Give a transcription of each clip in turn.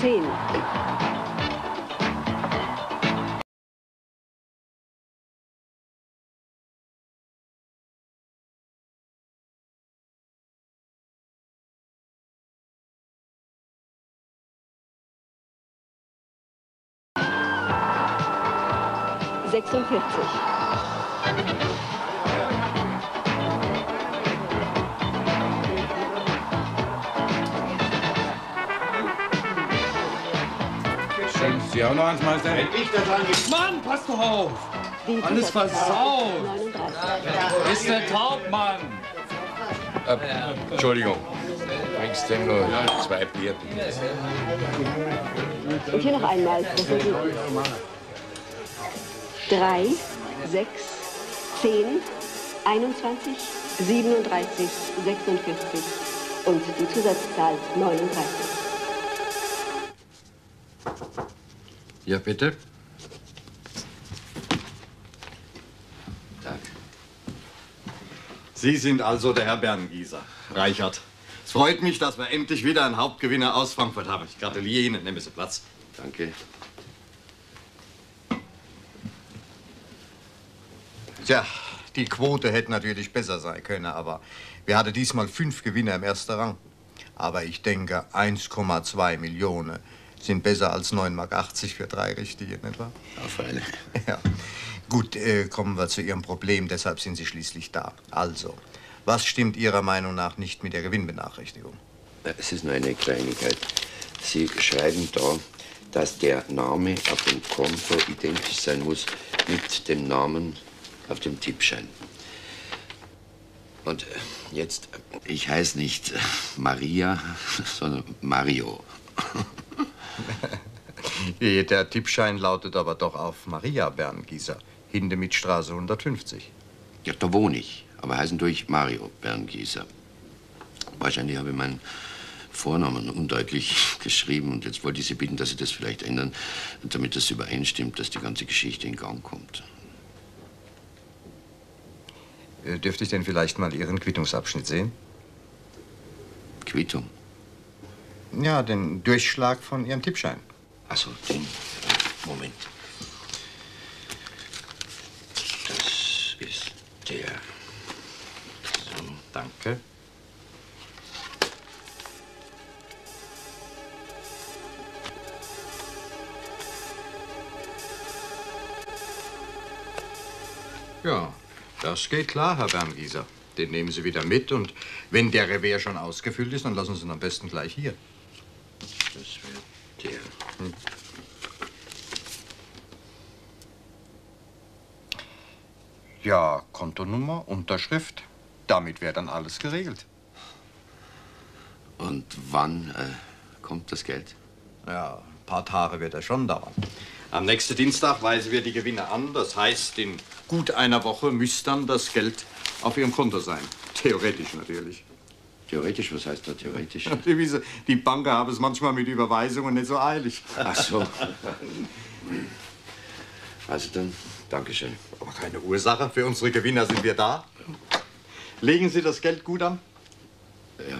10. Sie auch noch eins, Meister? Wenn ich das angeht. Mann, pass doch auf! Alles versaut! Ist der Taubmann! Entschuldigung. Bringst denn nur 2 Bier? Und hier noch einmal. 3, 6, 10, 21, 37, 46 und die Zusatzzahl 39. Ja, bitte. Danke. Sie sind also der Herr Berngieser, Reichert. Es freut mich, dass wir endlich wieder einen Hauptgewinner aus Frankfurt haben. Ich gratuliere Ihnen. Nehmen Sie Platz. Danke. Tja, die Quote hätte natürlich besser sein können, aber wir hatten diesmal 5 Gewinner im ersten Rang. Aber ich denke, 1,2 Millionen sind besser als 9,80 Mark für 3 Richtige, nicht wahr? Auf alle. Ja. Gut, kommen wir zu Ihrem Problem, deshalb sind Sie schließlich da. Also, was stimmt Ihrer Meinung nach nicht mit der Gewinnbenachrichtigung? Es ist nur eine Kleinigkeit. Sie schreiben da, dass der Name auf dem Konto identisch sein muss mit dem Namen auf dem Tippschein. Und jetzt, ich heiße nicht Maria, sondern Mario. Der Tippschein lautet aber doch auf Maria Berngieser, Hindemithstraße 150. Ja, da wohne ich, aber heißen durch Mario Berngieser. Wahrscheinlich habe ich meinen Vornamen undeutlich geschrieben und jetzt wollte ich Sie bitten, dass Sie das vielleicht ändern, damit das übereinstimmt, dass die ganze Geschichte in Gang kommt. Dürfte ich denn vielleicht mal Ihren Quittungsabschnitt sehen? Quittung? Ja, den Durchschlag von Ihrem Tippschein. Ach so, den. Moment. Das ist der. So. Danke. Ja, das geht klar, Herr Berngieser. Den nehmen Sie wieder mit und wenn der Revers schon ausgefüllt ist, dann lassen Sie ihn am besten gleich hier. Das wäre der. Ja, Kontonummer, Unterschrift. Damit wäre dann alles geregelt. Und wann kommt das Geld? Ja, ein paar Tage wird er schon dauern. Am nächsten Dienstag weisen wir die Gewinne an. Das heißt, in gut einer Woche müsste dann das Geld auf Ihrem Konto sein. Theoretisch natürlich. Theoretisch? Was heißt da theoretisch? Die Banker haben es manchmal mit Überweisungen nicht so eilig. Ach so. Also dann, Dankeschön. Aber keine Ursache. Für unsere Gewinner sind wir da. Legen Sie das Geld gut an? Ja.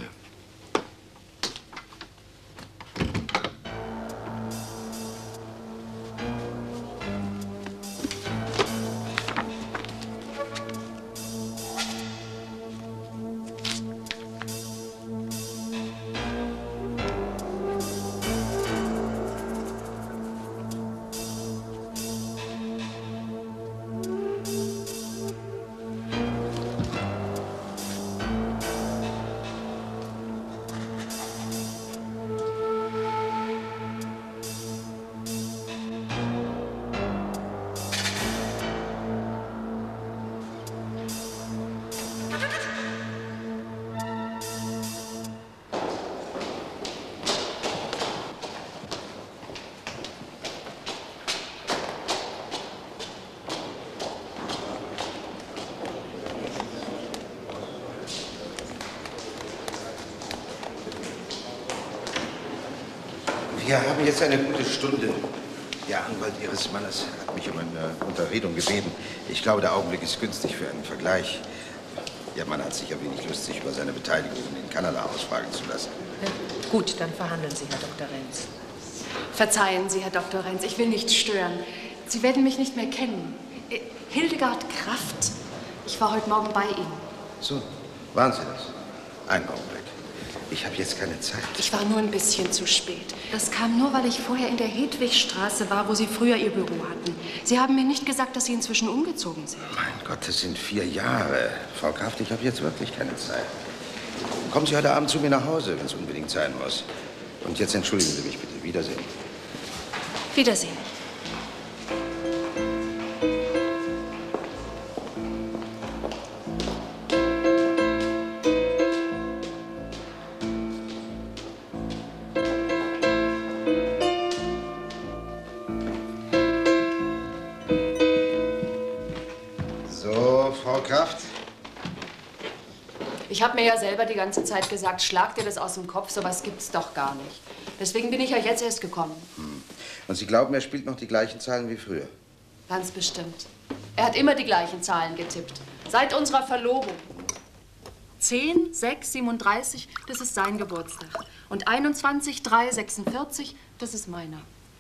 Wir haben jetzt eine gute Stunde. Der Anwalt Ihres Mannes hat mich um eine Unterredung gebeten. Ich glaube, der Augenblick ist günstig für einen Vergleich. Ihr Mann hat sicher wenig Lust, sich über seine Beteiligung in Kanada ausfragen zu lassen. Gut, dann verhandeln Sie, Herr Dr. Renz. Verzeihen Sie, Herr Dr. Renz, ich will nicht stören. Sie werden mich nicht mehr kennen. Hildegard Kraft. Ich war heute Morgen bei Ihnen. So, waren Sie das? Einen Augenblick. Ich habe jetzt keine Zeit. Ich war nur ein bisschen zu spät. Das kam nur, weil ich vorher in der Hedwigstraße war, wo Sie früher Ihr Büro hatten. Sie haben mir nicht gesagt, dass Sie inzwischen umgezogen sind. Mein Gott, das sind 4 Jahre. Frau Kraft, ich habe jetzt wirklich keine Zeit. Kommen Sie heute Abend zu mir nach Hause, wenn es unbedingt sein muss. Und jetzt entschuldigen Sie mich bitte. Wiedersehen. Wiedersehen. So, Frau Kraft. Ich habe mir ja selber die ganze Zeit gesagt, schlag dir das aus dem Kopf, sowas gibt's doch gar nicht. Deswegen bin ich ja jetzt erst gekommen. Und Sie glauben, er spielt noch die gleichen Zahlen wie früher? Ganz bestimmt. Er hat immer die gleichen Zahlen getippt. Seit unserer Verlobung. 10, 6, 37, das ist sein Geburtstag. Und 21, 3, 46, das ist meiner.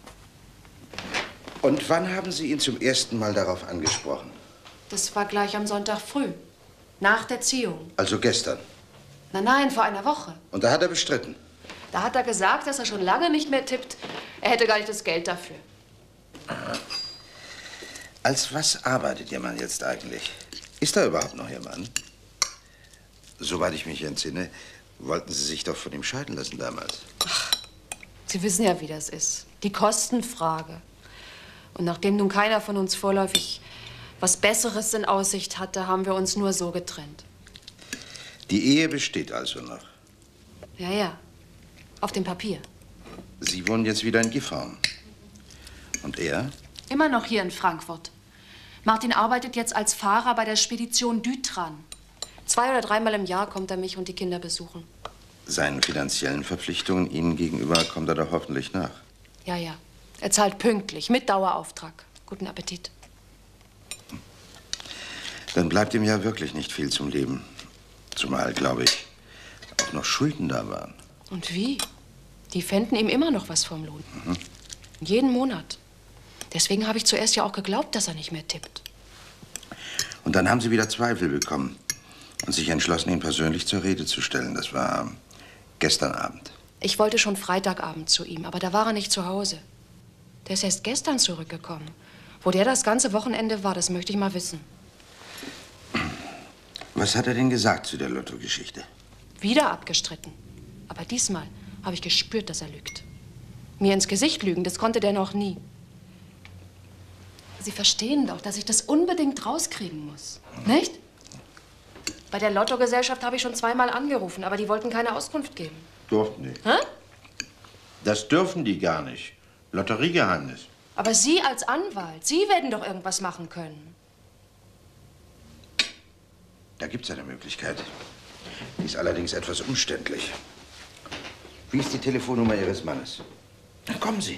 Und wann haben Sie ihn zum ersten Mal darauf angesprochen? Das war gleich am Sonntag früh. Nach der Ziehung. Also gestern? Nein, vor einer Woche. Und da hat er bestritten? Da hat er gesagt, dass er schon lange nicht mehr tippt. Er hätte gar nicht das Geld dafür. Aha. Als was arbeitet Ihr Mann jetzt eigentlich? Ist da überhaupt noch Ihr Mann? Soweit ich mich entsinne, wollten Sie sich doch von ihm scheiden lassen damals. Ach, Sie wissen ja, wie das ist. Die Kostenfrage. Und nachdem nun keiner von uns vorläufig was Besseres in Aussicht hatte, haben wir uns nur so getrennt. Die Ehe besteht also noch? Ja, ja. Auf dem Papier. Sie wohnen jetzt wieder in Gifhorn. Und er? Immer noch hier in Frankfurt. Martin arbeitet jetzt als Fahrer bei der Spedition Dütran. 2- oder 3-mal im Jahr kommt er mich und die Kinder besuchen. Seinen finanziellen Verpflichtungen Ihnen gegenüber kommt er doch hoffentlich nach. Ja, ja. Er zahlt pünktlich, mit Dauerauftrag. Guten Appetit. Dann bleibt ihm ja wirklich nicht viel zum Leben. Zumal, glaube ich, auch noch Schulden da waren. Und wie? Die fänden ihm immer noch was vom Lohn. Jeden Monat. Deswegen habe ich zuerst ja auch geglaubt, dass er nicht mehr tippt. Und dann haben Sie wieder Zweifel bekommen und sich entschlossen, ihn persönlich zur Rede zu stellen. Das war gestern Abend. Ich wollte schon Freitagabend zu ihm, aber da war er nicht zu Hause. Der ist erst gestern zurückgekommen. Wo der das ganze Wochenende war, das möchte ich mal wissen. Was hat er denn gesagt zu der Lotto-Geschichte? Wieder abgestritten. Aber diesmal habe ich gespürt, dass er lügt. Mir ins Gesicht lügen, das konnte der noch nie. Sie verstehen doch, dass ich das unbedingt rauskriegen muss. Nicht? Bei der Lottogesellschaft habe ich schon 2-mal angerufen, aber die wollten keine Auskunft geben. Durften nicht. Hä? Das dürfen die gar nicht. Lotteriegeheimnis. Aber Sie als Anwalt, Sie werden doch irgendwas machen können. Da gibt's eine Möglichkeit. Die ist allerdings etwas umständlich. Wie ist die Telefonnummer Ihres Mannes? Na, kommen Sie.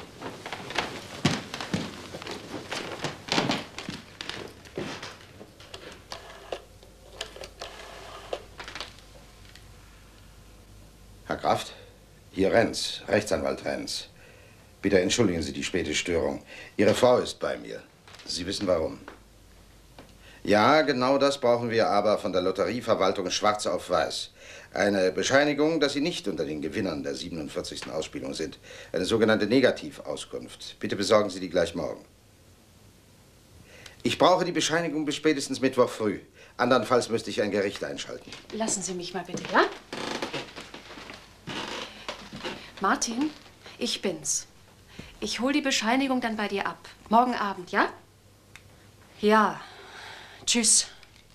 Herr Kraft, hier Renz, Rechtsanwalt Renz. Bitte entschuldigen Sie die späte Störung. Ihre Frau ist bei mir. Sie wissen warum. Ja, genau das brauchen wir aber von der Lotterieverwaltung schwarz auf weiß. Eine Bescheinigung, dass Sie nicht unter den Gewinnern der 47. Ausspielung sind. Eine sogenannte Negativauskunft. Bitte besorgen Sie die gleich morgen. Ich brauche die Bescheinigung bis spätestens Mittwoch früh. Andernfalls müsste ich ein Gericht einschalten. Lassen Sie mich mal bitte, ja? Martin, ich bin's. Ich hol die Bescheinigung dann bei dir ab. Morgen Abend, ja? Ja. Tschüss.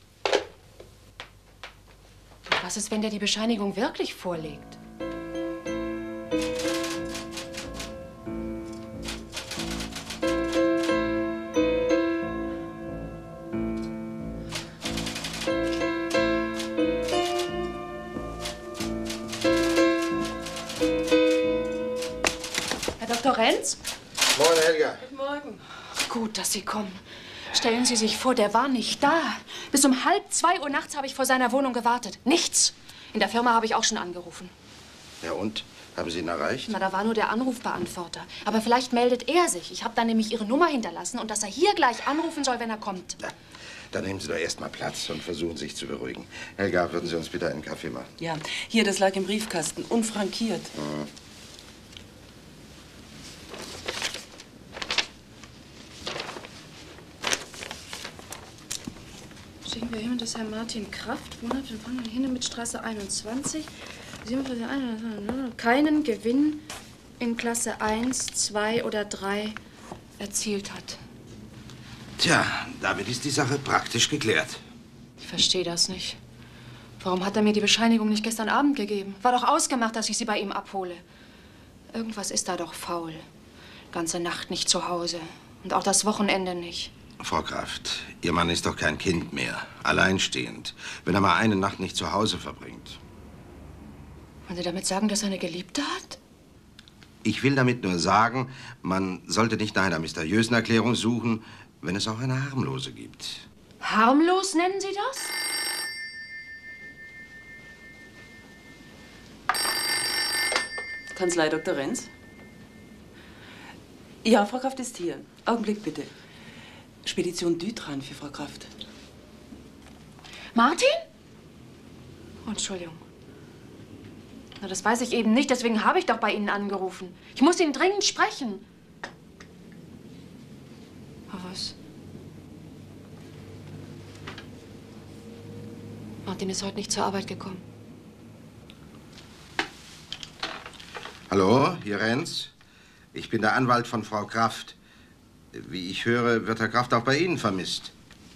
Was ist, wenn der die Bescheinigung wirklich vorlegt? Herr Dr. Renz? Moin, Helga. Guten Morgen. Gut, dass Sie kommen. Stellen Sie sich vor, der war nicht da. Bis um 1:30 nachts habe ich vor seiner Wohnung gewartet. Nichts. In der Firma habe ich auch schon angerufen. Ja und? Haben Sie ihn erreicht? Na, da war nur der Anrufbeantworter. Aber vielleicht meldet er sich. Ich habe da nämlich Ihre Nummer hinterlassen und dass er hier gleich anrufen soll, wenn er kommt. Ja, dann nehmen Sie doch erst mal Platz und versuchen sich zu beruhigen. Helga, würden Sie uns bitte einen Kaffee machen? Ja, hier, das lag im Briefkasten, unfrankiert. Schicken wir hin, das Herr Martin Kraft, Wohnhaft in Hindemitzstraße 21. Keinen Gewinn in Klasse 1, 2 oder 3 erzielt hat. Tja, damit ist die Sache praktisch geklärt. Ich verstehe das nicht. Warum hat er mir die Bescheinigung nicht gestern Abend gegeben? War doch ausgemacht, dass ich sie bei ihm abhole. Irgendwas ist da doch faul. Ganze Nacht nicht zu Hause. Und auch das Wochenende nicht. Frau Kraft, Ihr Mann ist doch kein Kind mehr. Alleinstehend. Wenn er mal eine Nacht nicht zu Hause verbringt. Wollen Sie damit sagen, dass er eine Geliebte hat? Ich will damit nur sagen, man sollte nicht nach einer mysteriösen Erklärung suchen, wenn es auch eine harmlose gibt. Harmlos nennen Sie das? Kanzlei Dr. Renz? Ja, Frau Kraft ist hier. Augenblick bitte. Spedition Dütran für Frau Kraft. Martin? Oh, Entschuldigung. Na, das weiß ich eben nicht, deswegen habe ich doch bei Ihnen angerufen. Ich muss ihn dringend sprechen. Aber was? Martin ist heute nicht zur Arbeit gekommen. Hallo, hier Renz. Ich bin der Anwalt von Frau Kraft. Wie ich höre, wird Herr Kraft auch bei Ihnen vermisst.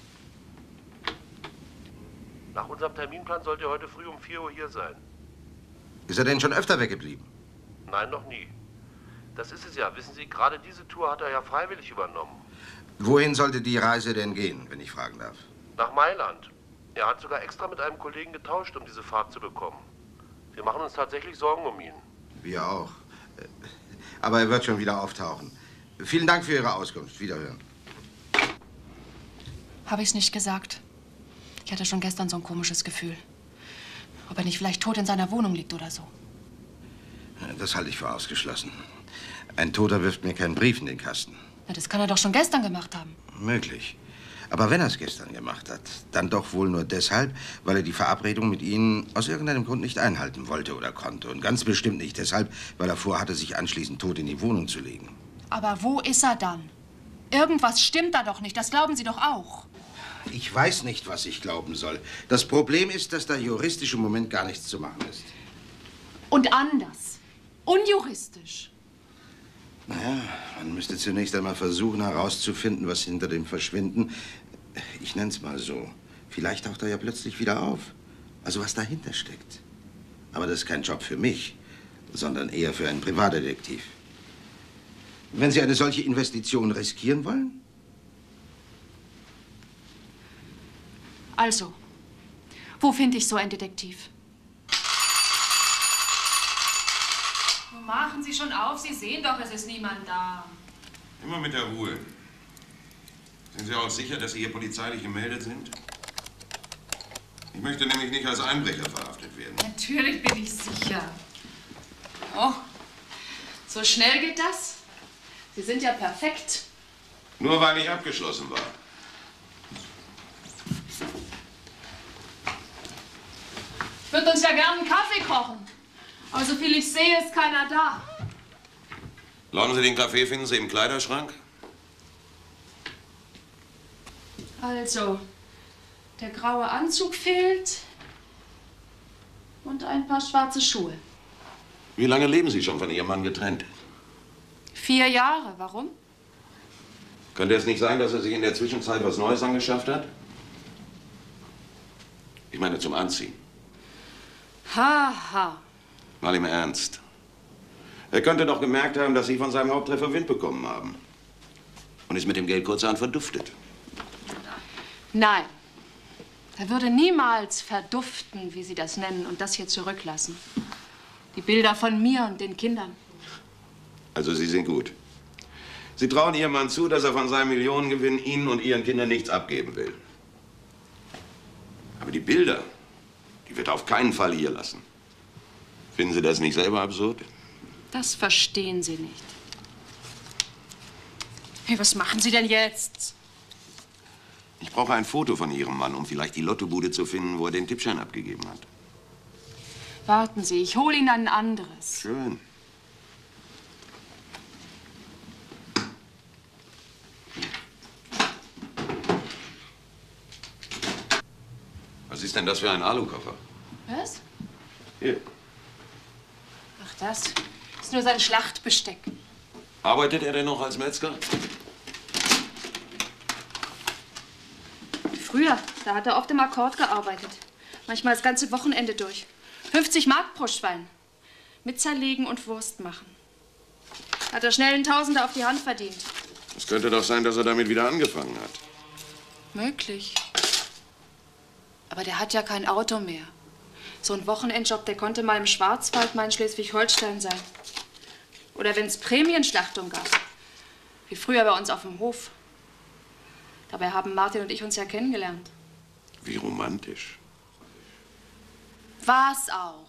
Nach unserem Terminplan sollte er heute früh um 4 Uhr hier sein. Ist er denn schon öfter weggeblieben? Nein, noch nie. Das ist es ja. Wissen Sie, gerade diese Tour hat er ja freiwillig übernommen. Wohin sollte die Reise denn gehen, wenn ich fragen darf? Nach Mailand. Er hat sogar extra mit einem Kollegen getauscht, um diese Fahrt zu bekommen. Wir machen uns tatsächlich Sorgen um ihn. Wir auch. Aber er wird schon wieder auftauchen. Vielen Dank für Ihre Auskunft. Wiederhören. Habe ich es nicht gesagt? Ich hatte schon gestern so ein komisches Gefühl. Ob er nicht vielleicht tot in seiner Wohnung liegt oder so. Das halte ich für ausgeschlossen. Ein Toter wirft mir keinen Brief in den Kasten. Na, das kann er doch schon gestern gemacht haben. Möglich. Aber wenn er es gestern gemacht hat, dann doch wohl nur deshalb, weil er die Verabredung mit Ihnen aus irgendeinem Grund nicht einhalten wollte oder konnte. Und ganz bestimmt nicht deshalb, weil er vorhatte, sich anschließend tot in die Wohnung zu legen. Aber wo ist er dann? Irgendwas stimmt da doch nicht, das glauben Sie doch auch. Ich weiß nicht, was ich glauben soll. Das Problem ist, dass da juristisch im Moment gar nichts zu machen ist. Und anders. Unjuristisch. Naja, man müsste zunächst einmal versuchen, herauszufinden, was hinter dem Verschwinden, ich nenne es mal so, vielleicht taucht er ja plötzlich wieder auf. Also was dahinter steckt. Aber das ist kein Job für mich, sondern eher für einen Privatdetektiv. Wenn Sie eine solche Investition riskieren wollen? Also, wo finde ich so einen Detektiv? Machen Sie schon auf, Sie sehen doch, es ist niemand da. Immer mit der Ruhe. Sind Sie auch sicher, dass Sie hier polizeilich gemeldet sind? Ich möchte nämlich nicht als Einbrecher verhaftet werden. Natürlich bin ich sicher. Oh, so schnell geht das? Sie sind ja perfekt. Nur weil ich abgeschlossen war. Ich würde uns ja gerne einen Kaffee kochen. Aber so viel ich sehe, ist keiner da. Glauben Sie, den Kaffee finden Sie im Kleiderschrank? Also, der graue Anzug fehlt und ein paar schwarze Schuhe. Wie lange leben Sie schon von Ihrem Mann getrennt? 4 Jahre, warum? Könnte es nicht sein, dass er sich in der Zwischenzeit was Neues angeschafft hat? Ich meine zum Anziehen. Haha. Mal im Ernst. Er könnte doch gemerkt haben, dass Sie von seinem Haupttreffer Wind bekommen haben. Und ist mit dem Geld kurzerhand verduftet. Nein. Er würde niemals verduften, wie Sie das nennen, und das hier zurücklassen. Die Bilder von mir und den Kindern. Also Sie sind gut. Sie trauen Ihrem Mann zu, dass er von seinem Millionengewinn Ihnen und Ihren Kindern nichts abgeben will. Aber die Bilder, die wird er auf keinen Fall hier lassen. Finden Sie das nicht selber absurd? Das verstehen Sie nicht. Hey, was machen Sie denn jetzt? Ich brauche ein Foto von Ihrem Mann, um vielleicht die Lottobude zu finden, wo er den Tippschein abgegeben hat. Warten Sie, ich hole Ihnen ein anderes. Schön. Was ist denn das für ein Alukoffer? Was? Hier. Ach, das ist nur sein Schlachtbesteck. Arbeitet er denn noch als Metzger? Früher, da hat er oft im Akkord gearbeitet. Manchmal das ganze Wochenende durch. 50 Mark pro Schwein. Mit zerlegen und Wurst machen. Hat er schnell einen Tausender auf die Hand verdient. Es könnte doch sein, dass er damit wieder angefangen hat. Möglich. Aber der hat ja kein Auto mehr. So ein Wochenendjob, der konnte mal im Schwarzwald, mal in Schleswig-Holstein sein. Oder wenn es Prämienschlachtung gab. Wie früher bei uns auf dem Hof. Dabei haben Martin und ich uns ja kennengelernt. Wie romantisch. War's auch.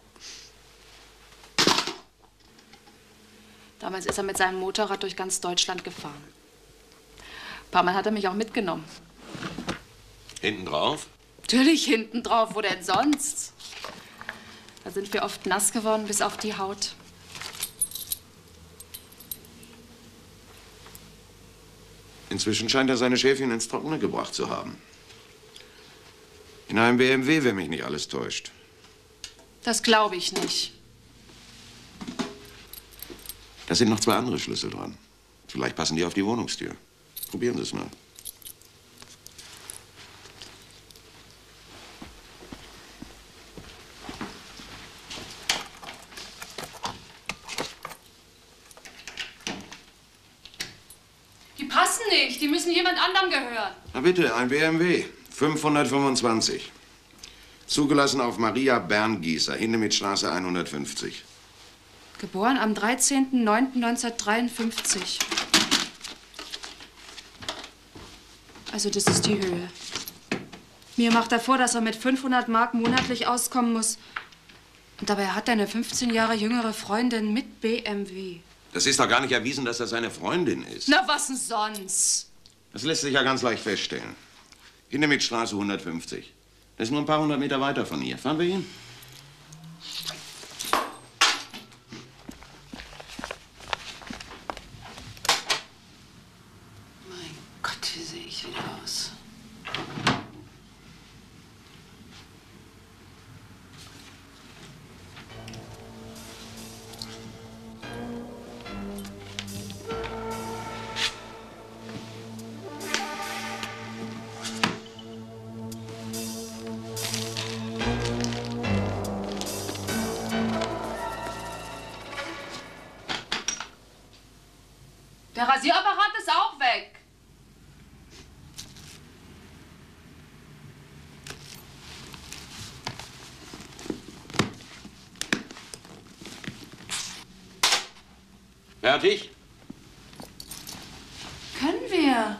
Damals ist er mit seinem Motorrad durch ganz Deutschland gefahren. Ein paar Mal hat er mich auch mitgenommen. Hinten drauf? Natürlich hinten drauf, wo denn sonst? Da sind wir oft nass geworden bis auf die Haut. Inzwischen scheint er seine Schäfchen ins Trockene gebracht zu haben. In einem BMW, wenn mich nicht alles täuscht. Das glaube ich nicht. Da sind noch 2 andere Schlüssel dran. Vielleicht passen die auf die Wohnungstür. Probieren Sie es mal. Die passen nicht. Die müssen jemand anderem gehören. Na bitte, ein BMW. 525. Zugelassen auf Maria Berngießer, Hindemithstraße 150. Geboren am 13.09.1953. Also das ist die Höhe. Mir macht er vor, dass er mit 500 Mark monatlich auskommen muss. Und dabei hat er eine 15 Jahre jüngere Freundin mit BMW. Das ist doch gar nicht erwiesen, dass das seine Freundin ist. Na, was denn sonst? Das lässt sich ja ganz leicht feststellen. Hindemithstraße 150. Das ist nur ein paar hundert Meter weiter von hier. Fahren wir hin? Mein Gott, wie sehe ich wieder aus? Der Rasierapparat ist auch weg. Fertig? Können wir.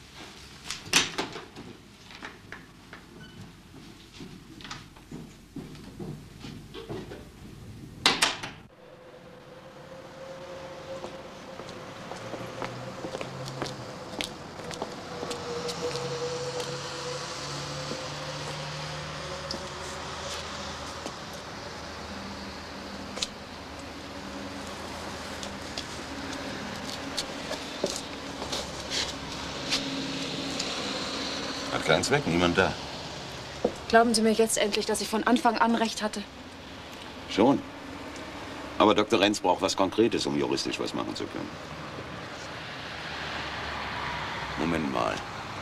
Hat keinen Zweck, niemand da. Glauben Sie mir jetzt endlich, dass ich von Anfang an recht hatte? Schon. Aber Dr. Renz braucht was Konkretes, um juristisch was machen zu können. Moment mal.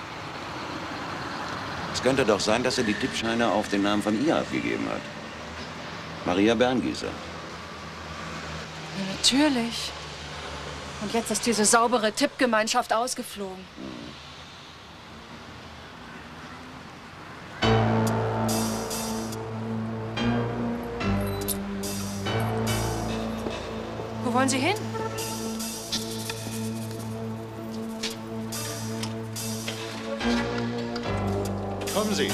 Es könnte doch sein, dass er die Tippscheine auf den Namen von ihr abgegeben hat. Maria Berngießer. Ja, natürlich. Und jetzt ist diese saubere Tippgemeinschaft ausgeflogen. Wo wollen Sie hin? Kommen Sie.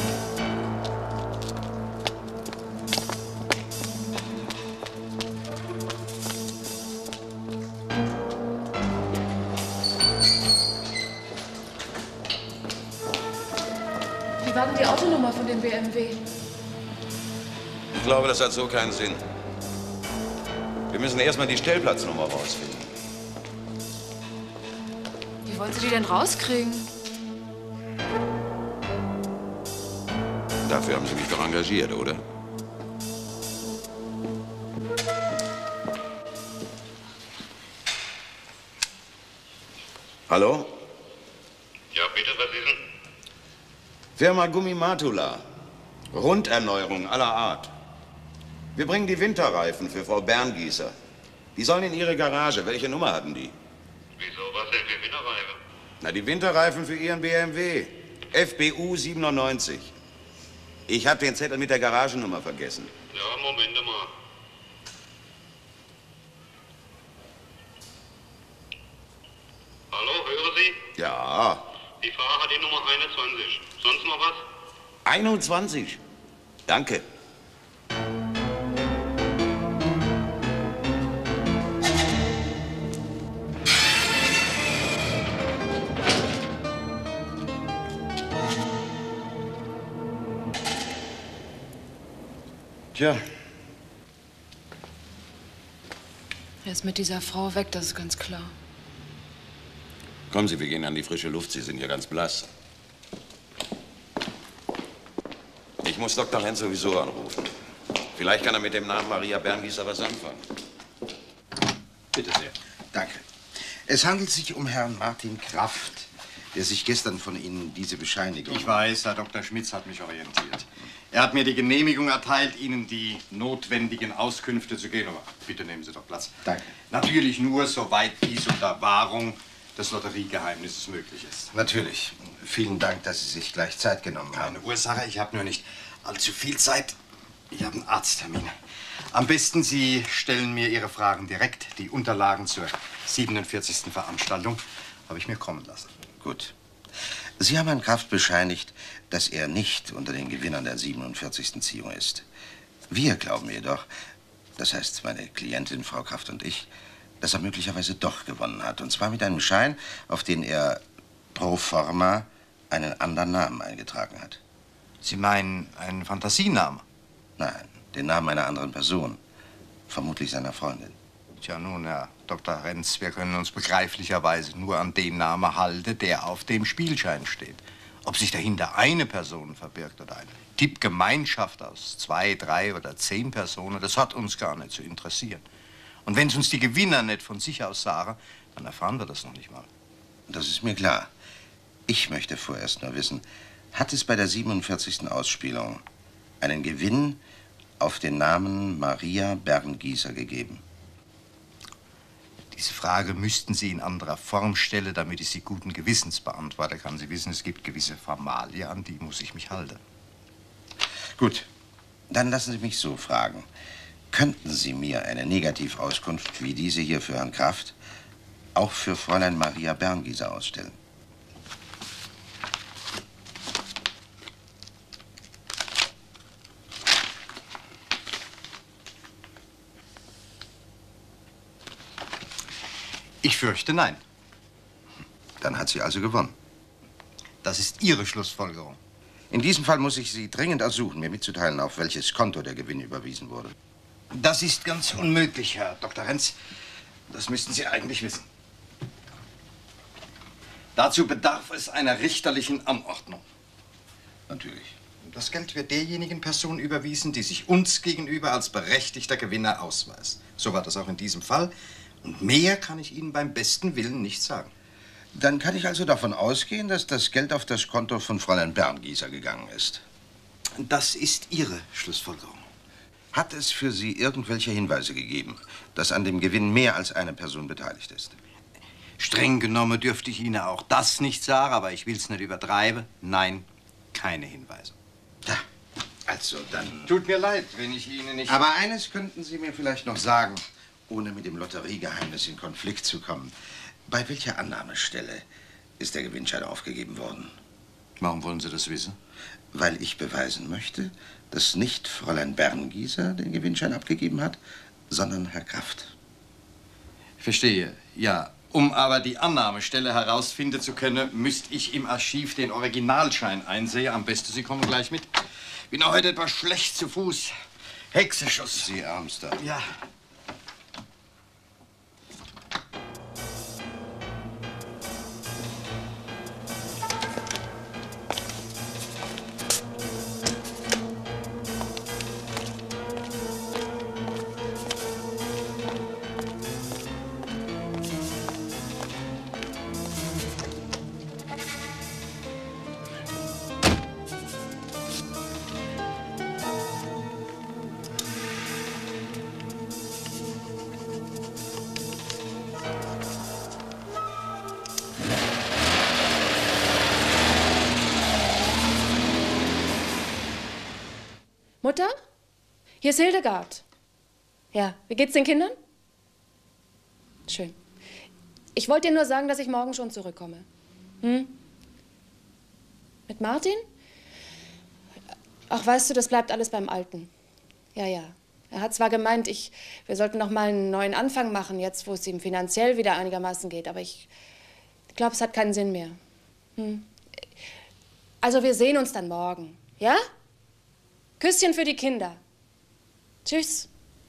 die Autonummer von dem BMW? Ich glaube, das hat so keinen Sinn. Wir müssen erstmal die Stellplatznummer rausfinden. Wie wollen Sie die denn rauskriegen? Dafür haben Sie mich doch engagiert, oder? Hallo? Ja, bitte, was ist denn? Firma Gummimatula. Runderneuerung aller Art. Wir bringen die Winterreifen für Frau Berngießer. Die sollen in ihre Garage. Welche Nummer hatten die? Wieso, was denn für Winterreifen? Na, die Winterreifen für Ihren BMW. FBU 97. Ich habe den Zettel mit der Garagennummer vergessen. Ja, Moment mal. Hallo, hören Sie? Ja. Die Fahrer hat die Nummer 21. Sonst noch was? 21. Danke. Tja. Er ist mit dieser Frau weg, das ist ganz klar. Kommen Sie, wir gehen an die frische Luft. Sie sind ja ganz blass. Ich muss Dr. Renz sowieso anrufen. Vielleicht kann er mit dem Namen Maria Berngießer was anfangen. Bitte sehr. Danke. Es handelt sich um Herrn Martin Kraft, der sich gestern von Ihnen diese Bescheinigung... Ich weiß, Herr Dr. Schmitz hat mich orientiert. Er hat mir die Genehmigung erteilt, Ihnen die notwendigen Auskünfte zu geben. Aber bitte nehmen Sie doch Platz. Danke. Natürlich nur, soweit dies unter Wahrung des Lotteriegeheimnisses möglich ist. Natürlich. Vielen Dank, dass Sie sich gleich Zeit genommen haben. Keine Ursache, ich habe nur nicht allzu viel Zeit. Ich habe einen Arzttermin. Am besten, Sie stellen mir Ihre Fragen direkt. Die Unterlagen zur 47. Veranstaltung habe ich mir kommen lassen. Gut. Sie haben Herrn Kraft bescheinigt, dass er nicht unter den Gewinnern der 47. Ziehung ist. Wir glauben jedoch, das heißt meine Klientin, Frau Kraft und ich, dass er möglicherweise doch gewonnen hat. Und zwar mit einem Schein, auf den er pro forma einen anderen Namen eingetragen hat. Sie meinen einen Fantasienamen? Nein, den Namen einer anderen Person. Vermutlich seiner Freundin. Tja, nun, Herr Dr. Renz, wir können uns begreiflicherweise nur an den Namen halten, der auf dem Spielschein steht. Ob sich dahinter eine Person verbirgt oder eine Tippgemeinschaft aus 2, 3 oder 10 Personen, das hat uns gar nicht zu interessieren. Und wenn es uns die Gewinner nicht von sich aus sagen, dann erfahren wir das noch nicht mal. Das ist mir klar. Ich möchte vorerst nur wissen, hat es bei der 47. Ausspielung einen Gewinn auf den Namen Maria Berngießer gegeben? Diese Frage müssten Sie in anderer Form stellen, damit ich sie guten Gewissens beantworten kann. Sie wissen, es gibt gewisse Formalien, an die muss ich mich halten. Gut, dann lassen Sie mich so fragen. Könnten Sie mir eine Negativauskunft wie diese hier für Herrn Kraft auch für Fräulein Maria Berngießer ausstellen? Ich fürchte, nein. Dann hat sie also gewonnen. Das ist Ihre Schlussfolgerung. In diesem Fall muss ich Sie dringend ersuchen, mir mitzuteilen, auf welches Konto der Gewinn überwiesen wurde. Das ist ganz unmöglich, Herr Dr. Renz. Das müssten Sie eigentlich wissen. Dazu bedarf es einer richterlichen Anordnung. Natürlich. Das Geld wird derjenigen Person überwiesen, die sich uns gegenüber als berechtigter Gewinner ausweist. So war das auch in diesem Fall. Und mehr kann ich Ihnen beim besten Willen nicht sagen. Dann kann ich also davon ausgehen, dass das Geld auf das Konto von Fräulein Berngießer gegangen ist. Das ist Ihre Schlussfolgerung. Hat es für Sie irgendwelche Hinweise gegeben, dass an dem Gewinn mehr als eine Person beteiligt ist? Streng genommen dürfte ich Ihnen auch das nicht sagen, aber ich will es nicht übertreiben. Nein, keine Hinweise. Ja, also dann... Tut mir leid, wenn ich Ihnen nicht... Aber eines könnten Sie mir vielleicht noch sagen, ohne mit dem Lotteriegeheimnis in Konflikt zu kommen. Bei welcher Annahmestelle ist der Gewinnschein aufgegeben worden? Warum wollen Sie das wissen? Weil ich beweisen möchte, dass nicht Fräulein Berngießer den Gewinnschein abgegeben hat, sondern Herr Kraft. Verstehe, ja. Um aber die Annahmestelle herausfinden zu können, müsste ich im Archiv den Originalschein einsehen. Am besten, Sie kommen gleich mit. Bin auch heute etwas schlecht zu Fuß. Hexenschuss. Sie Ärmster. Ja. Mutter? Hier ist Hildegard. Ja, wie geht's den Kindern? Schön. Ich wollte dir nur sagen, dass ich morgen schon zurückkomme. Hm? Mit Martin? Ach, weißt du, das bleibt alles beim Alten. Ja, ja. Er hat zwar gemeint, wir sollten noch mal einen neuen Anfang machen, jetzt, wo es ihm finanziell wieder einigermaßen geht, aber ich glaube, es hat keinen Sinn mehr. Hm? Also, wir sehen uns dann morgen, ja? Küsschen für die Kinder. Tschüss.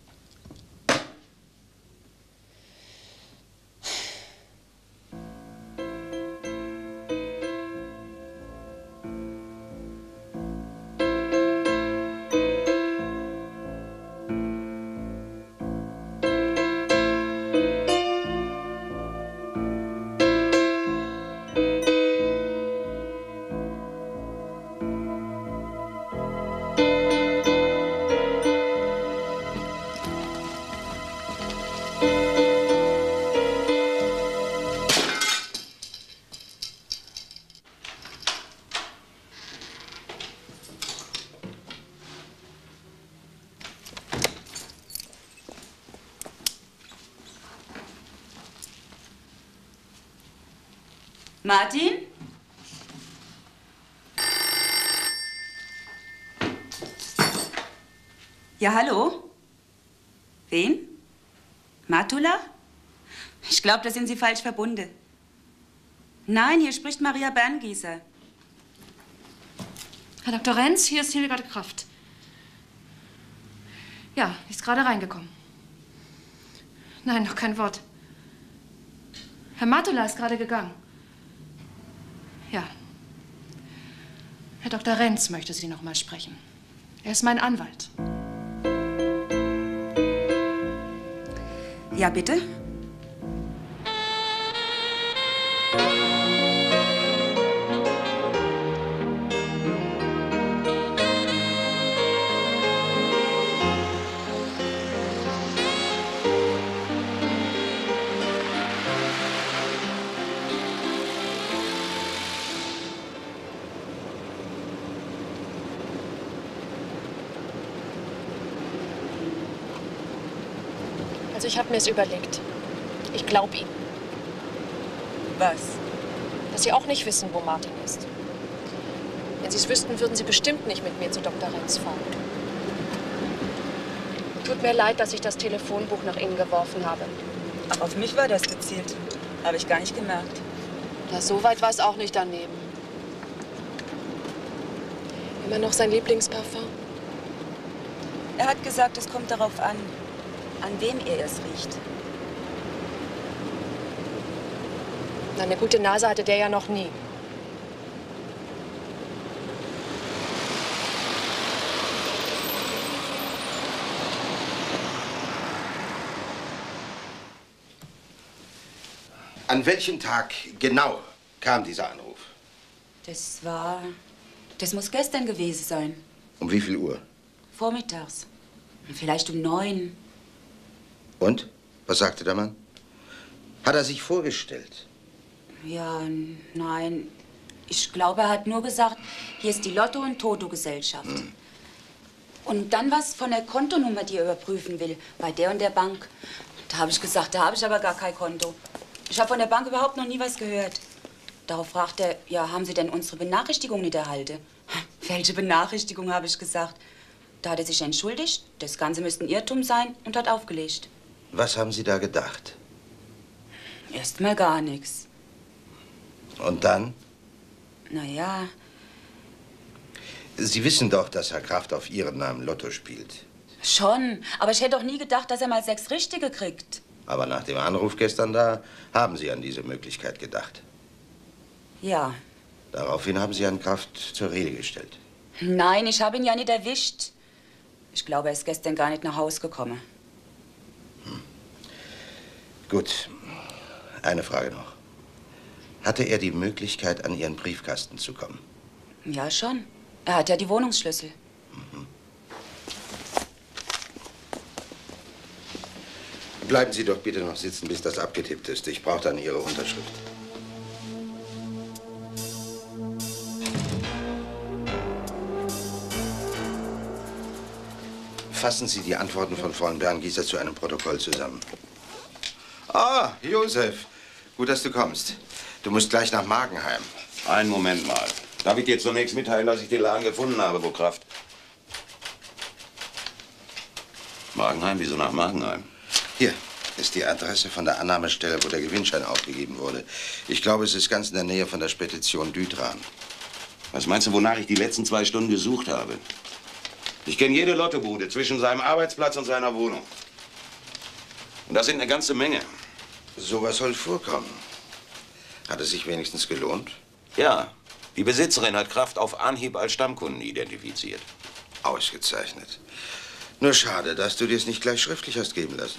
Martin? Ja, hallo? Wen? Matula? Ich glaube, da sind Sie falsch verbunden. Nein, hier spricht Maria Berngießer. Herr Dr. Renz, hier ist Hildegard Kraft. Ja, die ist gerade reingekommen. Nein, noch kein Wort. Herr Matula ist gerade gegangen. Ja. Herr Dr. Renz möchte Sie noch mal sprechen. Er ist mein Anwalt. Ja, bitte? Also ich habe mir es überlegt. Ich glaube Ihnen. Was? Dass Sie auch nicht wissen, wo Martin ist. Wenn Sie es wüssten, würden Sie bestimmt nicht mit mir zu Dr. Renz fahren. Tut mir leid, dass ich das Telefonbuch nach Ihnen geworfen habe. Ach, auf mich war das gezielt. Habe ich gar nicht gemerkt. Na, so weit war es auch nicht daneben. Immer noch sein Lieblingsparfum? Er hat gesagt, es kommt darauf an wem er es riecht. Na, eine gute Nase hatte der ja noch nie. An welchem Tag genau kam dieser Anruf? Das muss gestern gewesen sein. Um wie viel Uhr? Vormittags. Vielleicht um 9. Und? Was sagte der Mann? Hat er sich vorgestellt? Ja, nein. Ich glaube, er hat nur gesagt, hier ist die Lotto- und Toto-Gesellschaft. Und dann was von der Kontonummer, die er überprüfen will, bei der und der Bank. Da habe ich gesagt, da habe ich aber gar kein Konto. Ich habe von der Bank überhaupt noch nie was gehört. Darauf fragt er, ja, haben Sie denn unsere Benachrichtigung nicht erhalten? Welche Benachrichtigung, habe ich gesagt. Da hat er sich entschuldigt, das Ganze müsste ein Irrtum sein und hat aufgelegt. Was haben Sie da gedacht? Erstmal gar nichts. Und dann? Naja. Sie wissen doch, dass Herr Kraft auf Ihren Namen Lotto spielt. Schon, aber ich hätte doch nie gedacht, dass er mal 6 Richtige kriegt. Aber nach dem Anruf gestern da haben Sie an diese Möglichkeit gedacht. Ja. Daraufhin haben Sie Herrn Kraft zur Rede gestellt. Nein, ich habe ihn ja nicht erwischt. Ich glaube, er ist gestern gar nicht nach Hause gekommen. Gut. Eine Frage noch. Hatte er die Möglichkeit, an Ihren Briefkasten zu kommen? Ja, schon. Er hat ja die Wohnungsschlüssel. Bleiben Sie doch bitte noch sitzen, bis das abgetippt ist. Ich brauche dann Ihre Unterschrift. Fassen Sie die Antworten von Fräulein Berngießer zu einem Protokoll zusammen. Ah, Josef. Gut, dass du kommst. Du musst gleich nach Magenheim. Einen Moment mal. Darf ich dir zunächst mitteilen, dass ich den Laden gefunden habe, wo Kraft? Magenheim? Wieso nach Magenheim? Hier ist die Adresse von der Annahmestelle, wo der Gewinnschein aufgegeben wurde. Ich glaube, es ist ganz in der Nähe von der Spedition Dütran. Was meinst du, wonach ich die letzten 2 Stunden gesucht habe? Ich kenne jede Lottobude zwischen seinem Arbeitsplatz und seiner Wohnung. Und das sind eine ganze Menge. Sowas soll vorkommen. Hat es sich wenigstens gelohnt? Ja, die Besitzerin hat Kraft auf Anhieb als Stammkunden identifiziert. Ausgezeichnet. Nur schade, dass du dir es nicht gleich schriftlich hast geben lassen.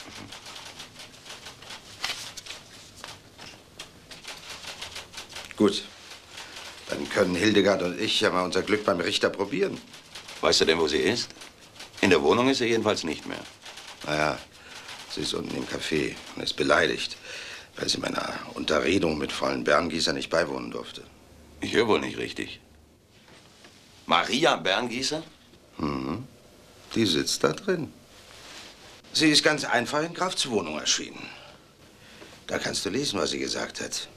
Gut. Dann können Hildegard und ich ja mal unser Glück beim Richter probieren. Weißt du denn, wo sie ist? In der Wohnung ist sie jedenfalls nicht mehr. Naja, sie ist unten im Café und ist beleidigt, weil sie meiner Unterredung mit Fräulein Berngießer nicht beiwohnen durfte. Ich höre wohl nicht richtig. Maria Berngießer? Mhm. Die sitzt da drin. Sie ist ganz einfach in Krafts Wohnung erschienen. Da kannst du lesen, was sie gesagt hat.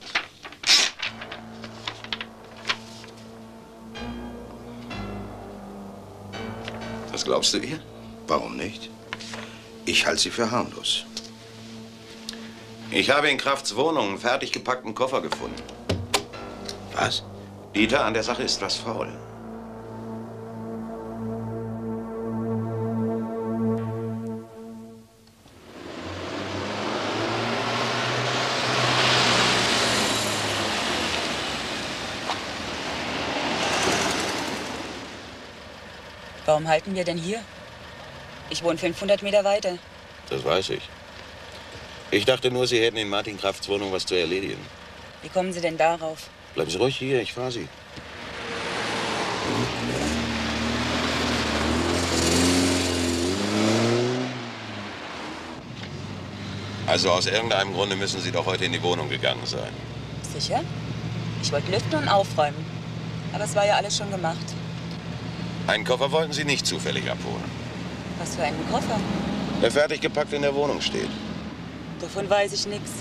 Was glaubst du ihr? Warum nicht? Ich halte sie für harmlos. Ich habe in Krafts Wohnung einen fertig gepackten Koffer gefunden. Was? Dieter, an der Sache ist was faul. Warum halten wir denn hier? Ich wohne 500 Meter weiter. Das weiß ich. Ich dachte nur, Sie hätten in Martin Krafts Wohnung was zu erledigen. Wie kommen Sie denn darauf? Bleiben Sie ruhig hier, ich fahre Sie. Also aus irgendeinem Grunde müssen Sie doch heute in die Wohnung gegangen sein. Sicher? Ich wollte lüften und aufräumen. Aber es war ja alles schon gemacht. Einen Koffer wollten Sie nicht zufällig abholen. Was für einen Koffer? Der fertig gepackt in der Wohnung steht. Davon weiß ich nichts.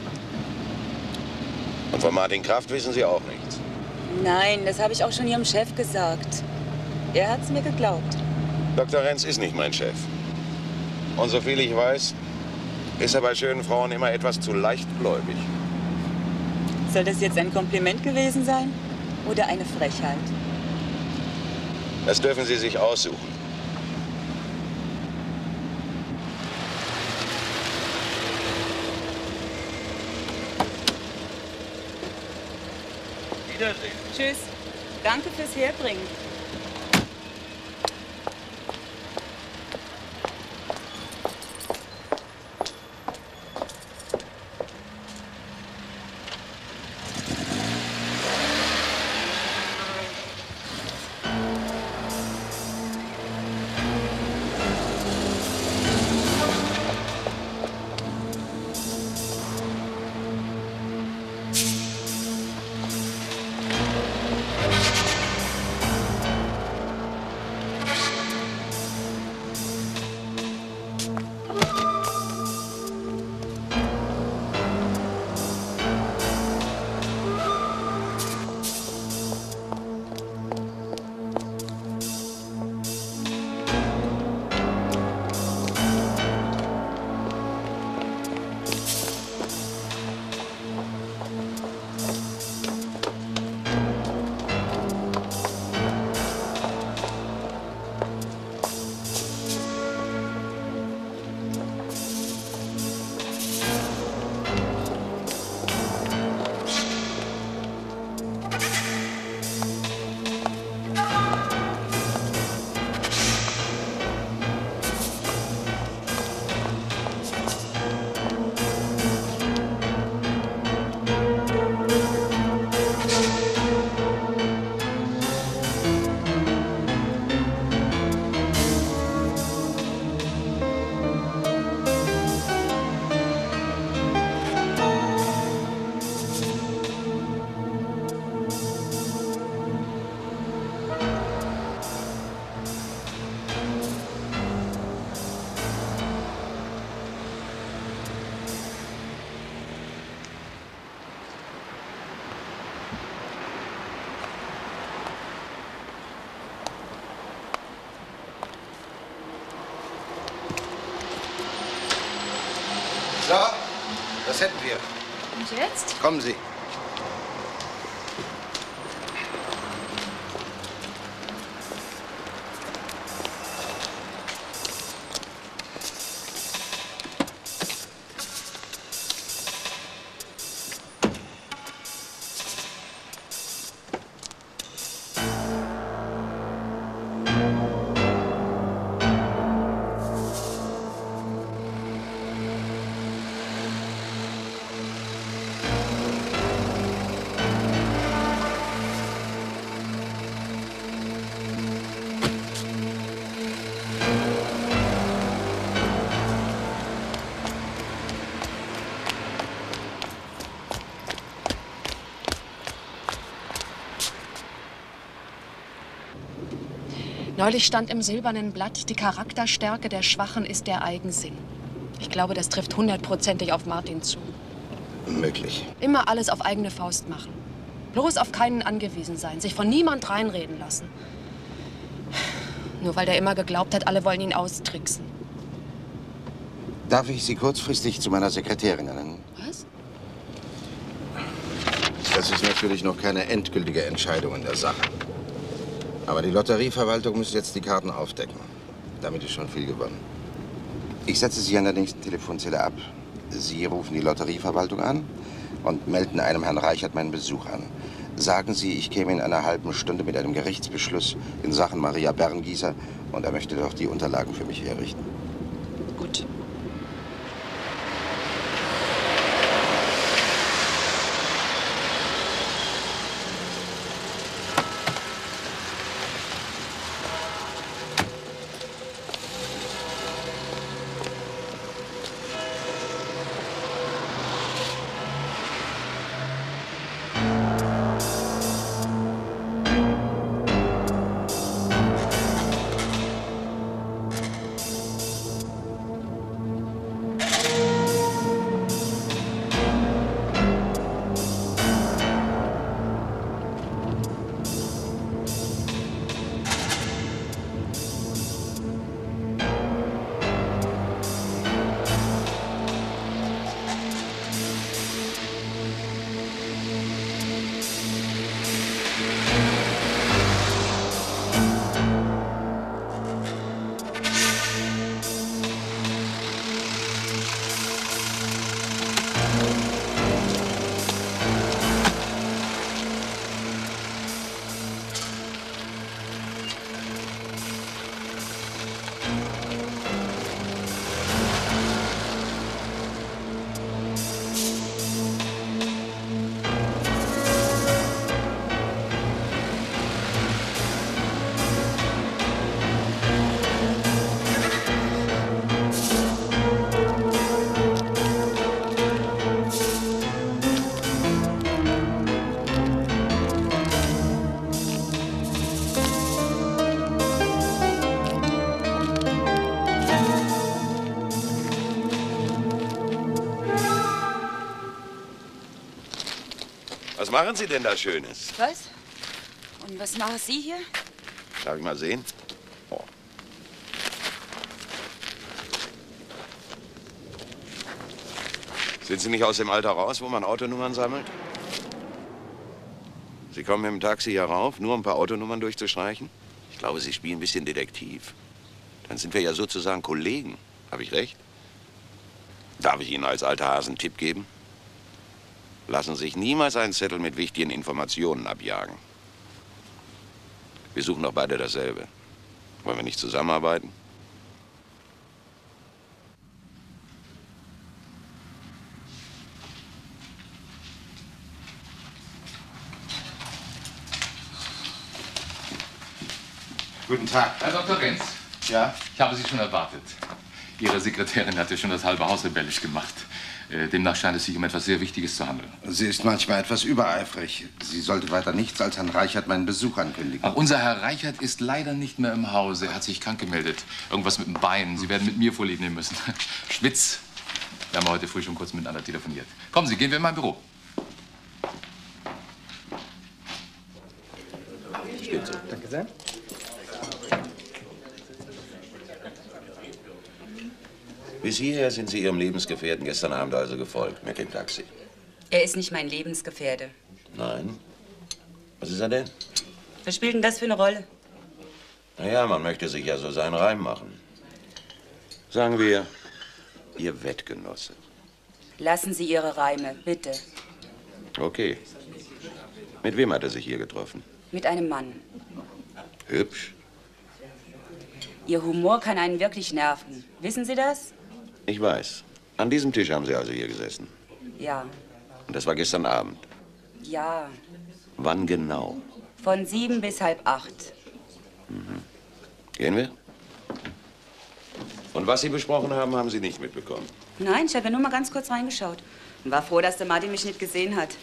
Und von Martin Kraft wissen Sie auch nichts. Nein, das habe ich auch schon Ihrem Chef gesagt. Er hat's mir geglaubt. Dr. Renz ist nicht mein Chef. Und soviel ich weiß, ist er bei schönen Frauen immer etwas zu leichtgläubig. Soll das jetzt ein Kompliment gewesen sein? Oder eine Frechheit? Das dürfen Sie sich aussuchen. Wiedersehen. Tschüss. Danke fürs Herbringen. So, das hätten wir. Und jetzt? Kommen Sie. Neulich stand im silbernen Blatt, die Charakterstärke der Schwachen ist der Eigensinn. Ich glaube, das trifft 100%ig auf Martin zu. Möglich. Immer alles auf eigene Faust machen. Bloß auf keinen angewiesen sein, sich von niemand reinreden lassen. Nur weil der immer geglaubt hat, alle wollen ihn austricksen. Darf ich Sie kurzfristig zu meiner Sekretärin ernennen? Was? Das ist natürlich noch keine endgültige Entscheidung in der Sache. Aber die Lotterieverwaltung muss jetzt die Karten aufdecken. Damit ist schon viel gewonnen. Ich setze Sie an der nächsten Telefonzelle ab. Sie rufen die Lotterieverwaltung an und melden einem Herrn Reichert meinen Besuch an. Sagen Sie, ich käme in einer halben Stunde mit einem Gerichtsbeschluss in Sachen Maria Berngießer und er möchte doch die Unterlagen für mich herrichten. Gut. Was machen Sie denn da Schönes? Was? Und was machen Sie hier? Darf ich mal sehen? Oh. Sind Sie nicht aus dem Alter raus, wo man Autonummern sammelt? Sie kommen mit dem Taxi hier rauf, nur um ein paar Autonummern durchzustreichen? Ich glaube, Sie spielen ein bisschen Detektiv. Dann sind wir ja sozusagen Kollegen. Habe ich recht? Darf ich Ihnen als alter Hase einen Tipp geben? Lassen sich niemals einen Zettel mit wichtigen Informationen abjagen. Wir suchen doch beide dasselbe. Wollen wir nicht zusammenarbeiten? Guten Tag. Herr Dr. Renz. Ja? Ich habe Sie schon erwartet. Ihre Sekretärin hat ja schon das halbe Haus rebellisch gemacht. Demnach scheint es sich um etwas sehr Wichtiges zu handeln. Sie ist manchmal etwas übereifrig. Sie sollte weiter nichts als Herrn Reichert meinen Besuch ankündigen. Ach, unser Herr Reichert ist leider nicht mehr im Hause. Er hat sich krank gemeldet. Irgendwas mit dem Bein. Sie werden mit mir vorlieb nehmen müssen. Schwitz. Wir haben heute früh schon kurz miteinander telefoniert. Kommen Sie, gehen wir in mein Büro. Danke sehr. Bis hierher sind Sie Ihrem Lebensgefährten gestern Abend also gefolgt, mit dem Taxi. Er ist nicht mein Lebensgefährte. Nein? Was ist er denn? Was spielt denn das für eine Rolle? Naja, man möchte sich ja so seinen Reim machen. Sagen wir, Ihr Wettgenosse. Lassen Sie Ihre Reime, bitte. Okay. Mit wem hat er sich hier getroffen? Mit einem Mann. Hübsch? Ihr Humor kann einen wirklich nerven. Wissen Sie das? Ich weiß. An diesem Tisch haben Sie also hier gesessen. Ja. Und das war gestern Abend. Ja. Wann genau? Von 7 bis halb 8. Mhm. Gehen wir? Und was Sie besprochen haben, haben Sie nicht mitbekommen? Nein, ich habe ja nur mal ganz kurz reingeschaut. Und war froh, dass der Martin mich nicht gesehen hat.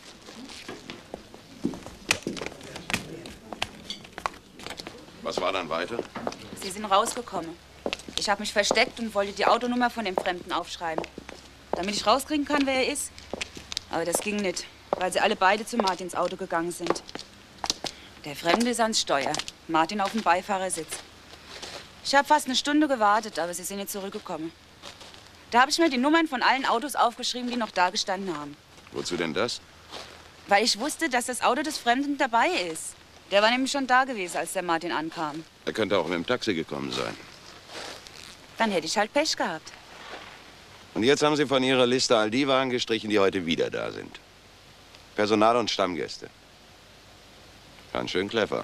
Was war dann weiter? Sie sind rausgekommen. Ich habe mich versteckt und wollte die Autonummer von dem Fremden aufschreiben, damit ich rauskriegen kann, wer er ist. Aber das ging nicht, weil sie alle beide zu Martins Auto gegangen sind. Der Fremde ist ans Steuer, Martin auf dem Beifahrersitz. Ich habe fast eine Stunde gewartet, aber sie sind nicht zurückgekommen. Da habe ich mir die Nummern von allen Autos aufgeschrieben, die noch da gestanden haben. Wozu denn das? Weil ich wusste, dass das Auto des Fremden dabei ist. Der war nämlich schon da gewesen, als der Martin ankam. Er könnte auch mit dem Taxi gekommen sein. Dann hätte ich halt Pech gehabt. Und jetzt haben Sie von Ihrer Liste all die Wagen gestrichen, die heute wieder da sind. Personal und Stammgäste. Ganz schön clever.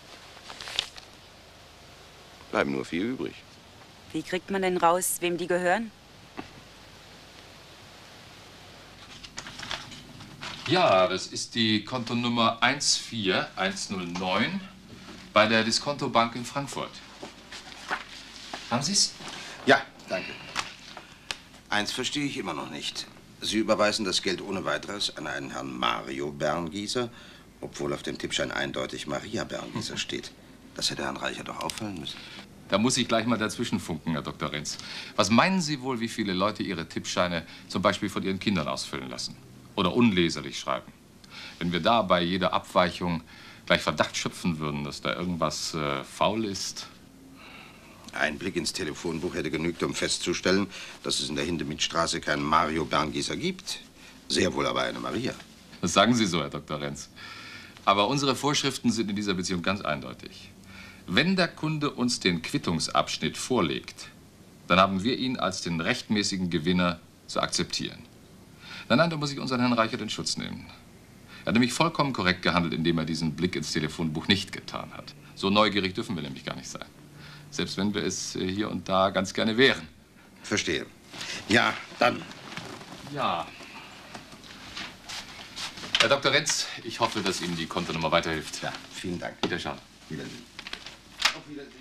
Bleiben nur 4 übrig. Wie kriegt man denn raus, wem die gehören? Ja, das ist die Kontonummer 14109 bei der Diskontobank in Frankfurt. Haben Sie's? Ja, danke. Eins verstehe ich immer noch nicht. Sie überweisen das Geld ohne weiteres an einen Herrn Mario Berngieser, obwohl auf dem Tippschein eindeutig Maria Berngieser steht. Das hätte Herrn Reicher doch auffallen müssen. Da muss ich gleich mal dazwischen funken, Herr Dr. Renz. Was meinen Sie wohl, wie viele Leute ihre Tippscheine zum Beispiel von ihren Kindern ausfüllen lassen? Oder unleserlich schreiben? Wenn wir da bei jeder Abweichung gleich Verdacht schöpfen würden, dass da irgendwas faul ist. Ein Blick ins Telefonbuch hätte genügt, um festzustellen, dass es in der Hindemithstraße keinen Mario Berngieser gibt. Sehr wohl aber eine Maria. Das sagen Sie so, Herr Dr. Renz. Aber unsere Vorschriften sind in dieser Beziehung ganz eindeutig. Wenn der Kunde uns den Quittungsabschnitt vorlegt, dann haben wir ihn als den rechtmäßigen Gewinner zu akzeptieren. Nein, da muss ich unseren Herrn Reicher den Schutz nehmen. Er hat nämlich vollkommen korrekt gehandelt, indem er diesen Blick ins Telefonbuch nicht getan hat. So neugierig dürfen wir nämlich gar nicht sein. Selbst wenn wir es hier und da ganz gerne wären. Verstehe. Ja, dann. Ja. Herr Dr. Renz, ich hoffe, dass Ihnen die Kontonummer weiterhilft. Ja, vielen Dank. Wiederschauen. Wiedersehen. Auf Wiedersehen.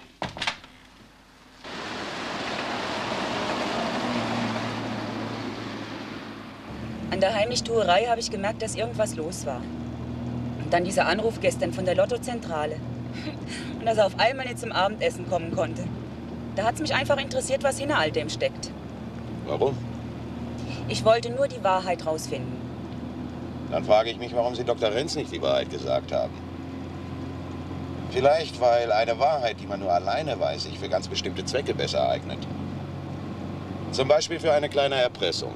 An der Heimlichtuerei habe ich gemerkt, dass irgendwas los war. Und dann dieser Anruf gestern von der Lottozentrale. Und dass er auf einmal nicht zum Abendessen kommen konnte. Da hat es mich einfach interessiert, was hinter all dem steckt. Warum? Ich wollte nur die Wahrheit rausfinden. Dann frage ich mich, warum Sie Dr. Renz nicht die Wahrheit gesagt haben. Vielleicht, weil eine Wahrheit, die man nur alleine weiß, sich für ganz bestimmte Zwecke besser eignet. Zum Beispiel für eine kleine Erpressung.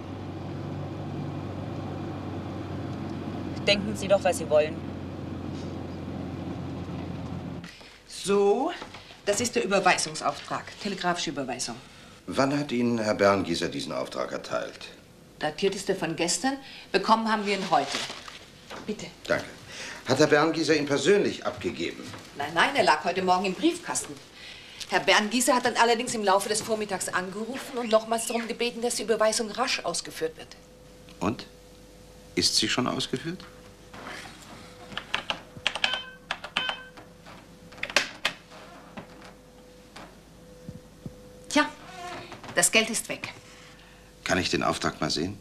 Denken Sie doch, was Sie wollen. So, das ist der Überweisungsauftrag, telegrafische Überweisung. Wann hat Ihnen Herr Berngieser diesen Auftrag erteilt? Datiert ist er von gestern, bekommen haben wir ihn heute. Bitte. Danke. Hat Herr Berngieser ihn persönlich abgegeben? Nein, nein, er lag heute Morgen im Briefkasten. Herr Berngieser hat dann allerdings im Laufe des Vormittags angerufen und nochmals darum gebeten, dass die Überweisung rasch ausgeführt wird. Und? Ist sie schon ausgeführt? Tja, das Geld ist weg. Kann ich den Auftrag mal sehen?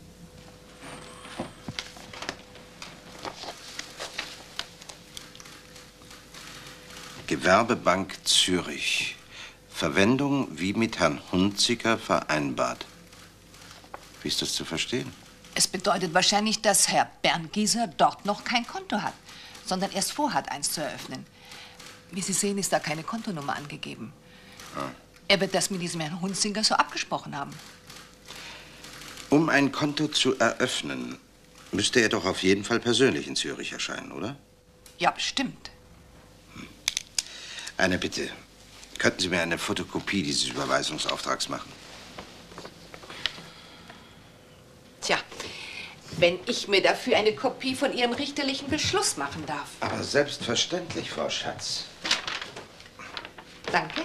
Gewerbebank Zürich. Verwendung wie mit Herrn Hunziker vereinbart. Wie ist das zu verstehen? Es bedeutet wahrscheinlich, dass Herr Berngieser dort noch kein Konto hat, sondern erst vorhat, eins zu eröffnen. Wie Sie sehen, ist da keine Kontonummer angegeben. Ah. Er wird das mit diesem Herrn Hunziker so abgesprochen haben. Um ein Konto zu eröffnen, müsste er doch auf jeden Fall persönlich in Zürich erscheinen, oder? Ja, bestimmt. Eine Bitte. Könnten Sie mir eine Fotokopie dieses Überweisungsauftrags machen? Tja, wenn ich mir dafür eine Kopie von Ihrem richterlichen Beschluss machen darf. Aber selbstverständlich, Frau Schatz. Danke.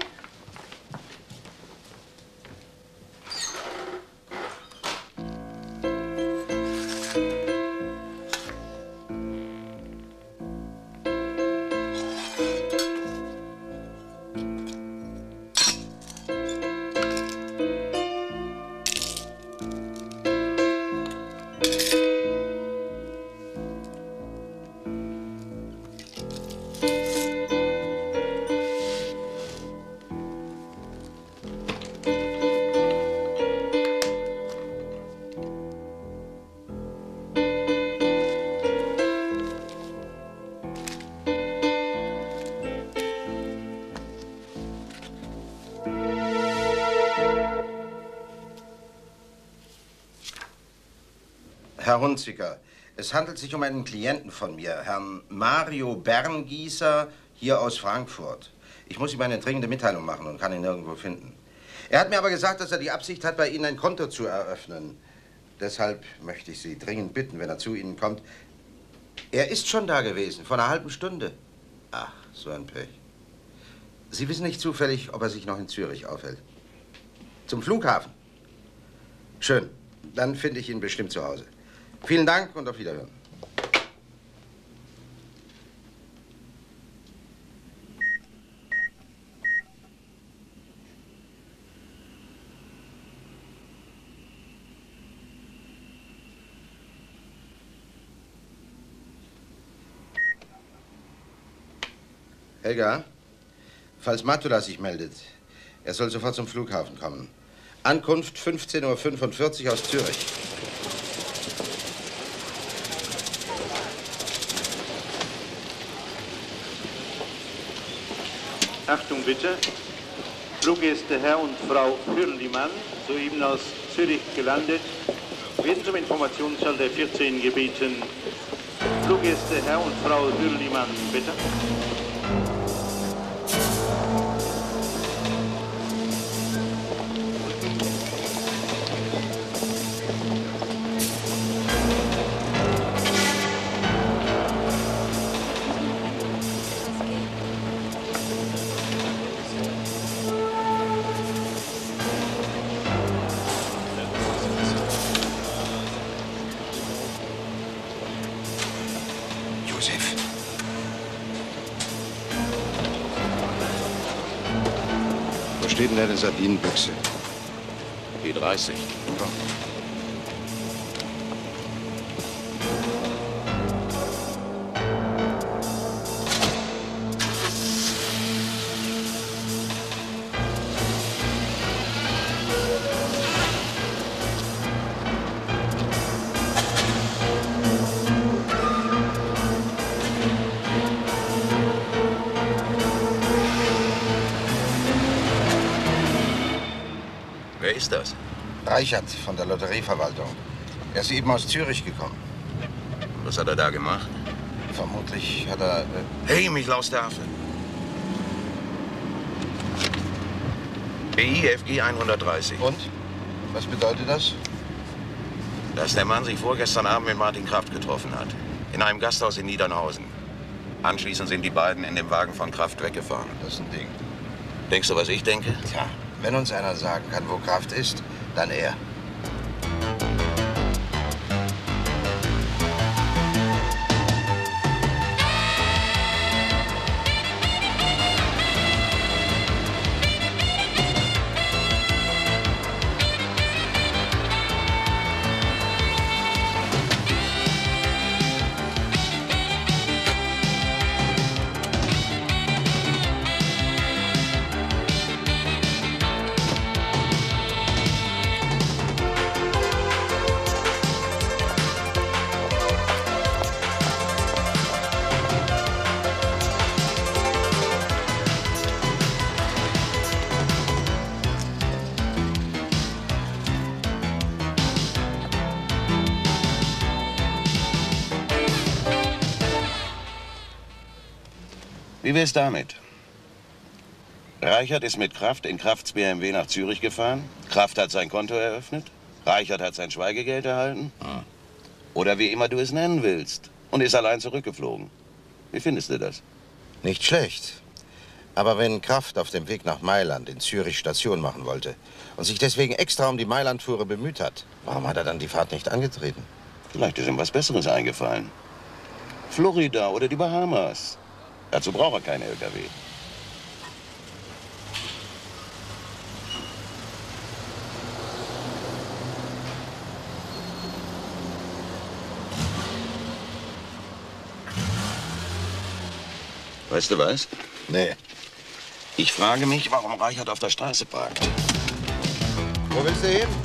Herr Hunziker, es handelt sich um einen Klienten von mir, Herrn Mario Berngießer, hier aus Frankfurt. Ich muss ihm eine dringende Mitteilung machen und kann ihn nirgendwo finden. Er hat mir aber gesagt, dass er die Absicht hat, bei Ihnen ein Konto zu eröffnen. Deshalb möchte ich Sie dringend bitten, wenn er zu Ihnen kommt. Er ist schon da gewesen, vor einer halben Stunde. Ach, so ein Pech. Sie wissen nicht zufällig, ob er sich noch in Zürich aufhält. Zum Flughafen? Schön, dann finde ich ihn bestimmt zu Hause. Vielen Dank und auf Wiederhören. Helga, falls Matula sich meldet, er soll sofort zum Flughafen kommen. Ankunft 15:45 Uhr aus Zürich. Achtung bitte. Fluggäste Herr und Frau Hürlimann, soeben aus Zürich gelandet, werden zum Informationsschalter 14 gebeten. Fluggäste Herr und Frau Hürlimann, bitte. Steht in der Sardinenbüchse. E30. Komm. Wer ist das? Reichert von der Lotterieverwaltung. Er ist eben aus Zürich gekommen. Was hat er da gemacht? Vermutlich hat er... Hey, Michlaus der Affe. BIFG 130. Und? Was bedeutet das? Dass der Mann sich vorgestern Abend mit Martin Kraft getroffen hat. In einem Gasthaus in Niedernhausen. Anschließend sind die beiden in dem Wagen von Kraft weggefahren. Das ist ein Ding. Denkst du, was ich denke? Tja, wenn uns einer sagen kann, wo Kraft ist, dann er. Wie wär's damit? Reichert ist mit Kraft in Krafts BMW nach Zürich gefahren. Kraft hat sein Konto eröffnet. Reichert hat sein Schweigegeld erhalten. Oder wie immer du es nennen willst. Und ist allein zurückgeflogen. Wie findest du das? Nicht schlecht. Aber wenn Kraft auf dem Weg nach Mailand in Zürich Station machen wollte und sich deswegen extra um die Mailand-Fuhre bemüht hat, warum hat er dann die Fahrt nicht angetreten? Vielleicht ist ihm was Besseres eingefallen. Florida oder die Bahamas. Dazu braucht er keine LKW. Weißt du was? Nee. Ich frage mich, warum Reichert auf der Straße parkt. Wo willst du hin?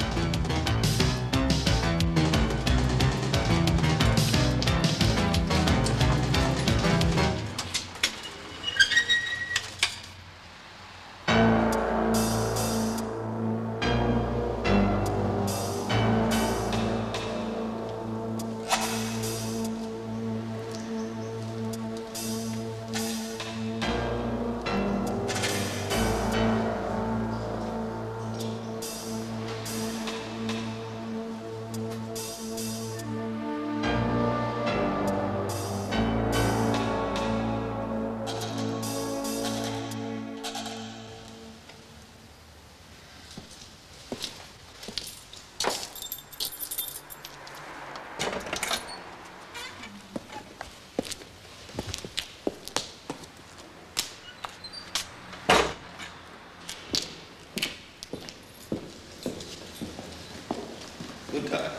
Guten Tag.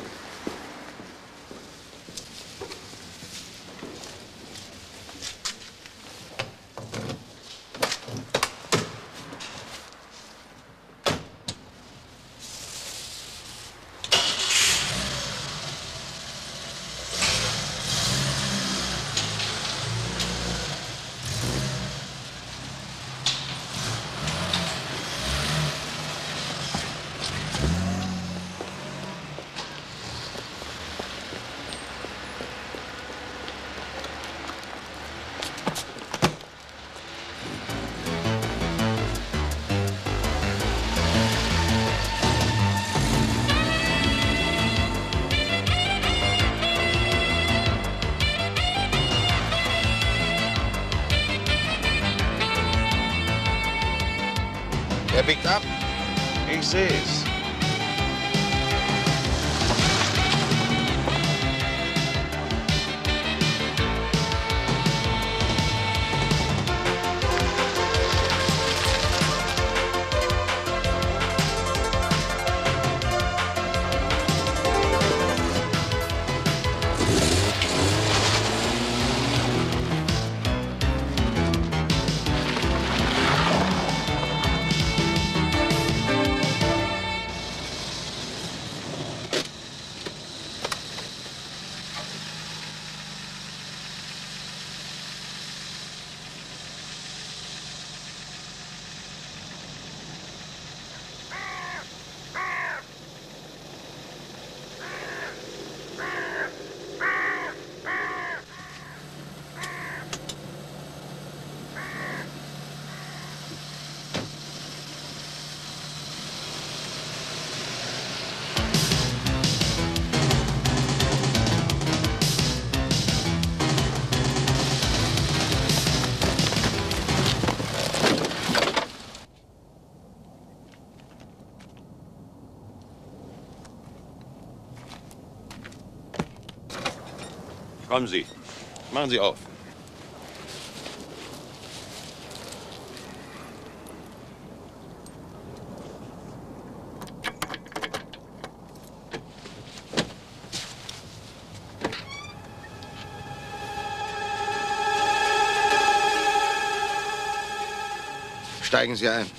Er biegt ab. Ich sehe es. Kommen Sie. Machen Sie auf. Steigen Sie ein.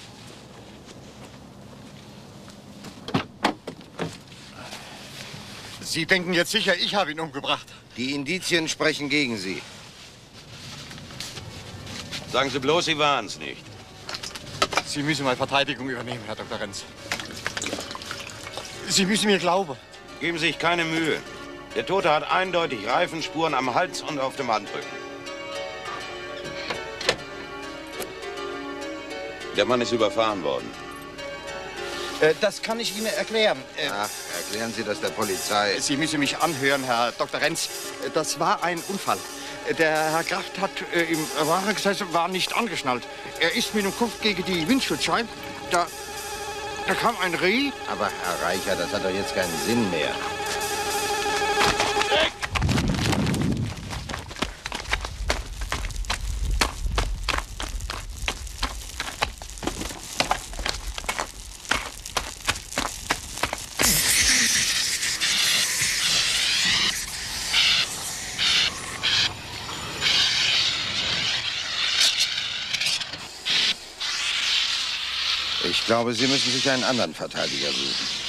Sie denken jetzt sicher, ich habe ihn umgebracht. Die Indizien sprechen gegen Sie. Sagen Sie bloß, Sie waren es nicht. Sie müssen mal Verteidigung übernehmen, Herr Dr. Renz. Sie müssen mir glauben. Geben Sie sich keine Mühe. Der Tote hat eindeutig Reifenspuren am Hals und auf dem Handrücken. Der Mann ist überfahren worden. Das kann ich Ihnen erklären. Ach, erklären Sie das der Polizei. Sie müssen mich anhören, Herr Dr. Renz. Das war ein Unfall. Der Herr Kraft hat im Wagen gesessen, war nicht angeschnallt. Er ist mit dem Kopf gegen die Windschutzscheibe. Da kam ein Reh. Aber Herr Reicher, das hat doch jetzt keinen Sinn mehr. Ich glaube, Sie müssen sich einen anderen Verteidiger suchen.